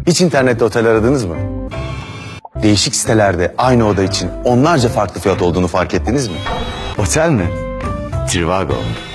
Hiç internette otel aradınız mı? Değişik sitelerde aynı oda için onlarca farklı fiyat olduğunu fark ettiniz mi? Otel mi? Trivago.